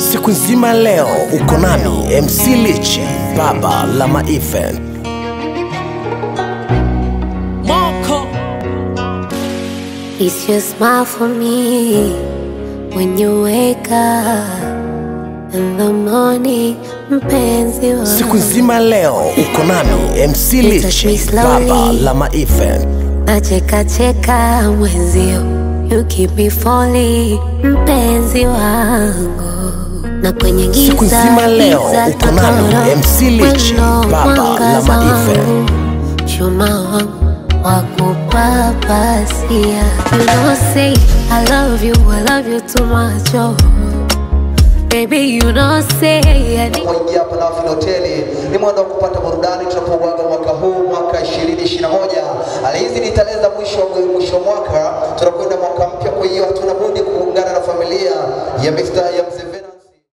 Siku nzima leo uko nami MC Lichi, baba la ma-event. It's your smile for me when you wake up in the morning, mpenzi wangu. Siku nzima leo uko nami MC Lichi, baba la ma-event. Nacheka cheka mwenzio, you keep me falling, mpenzi wangu. Na kwenye giza, siku nzima leo uko nami MC Lichi, baba la ma-event. Chuma wangu wakupapasia. You know say I love you too much, oh. Baby, you know say Mwengi hapa na Afin Hoteli ni mwendo kupata burudani tunapouaga mwaka huu, mwaka 2021. Alihizi ni tarehe za mwisho mwaka, tunakwenda mwaka mpya, kwa hiyo hatuna budi kuungana na familia ya Mr.